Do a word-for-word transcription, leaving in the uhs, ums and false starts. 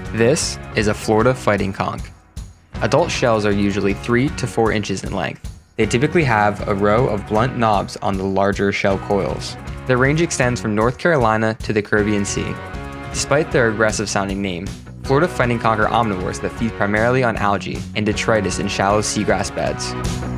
This is a Florida fighting conch. Adult shells are usually three to four inches in length. They typically have a row of blunt knobs on the larger shell coils. Their range extends from North Carolina to the Caribbean Sea. Despite their aggressive-sounding name, Florida fighting conch are omnivores that feed primarily on algae and detritus in shallow seagrass beds.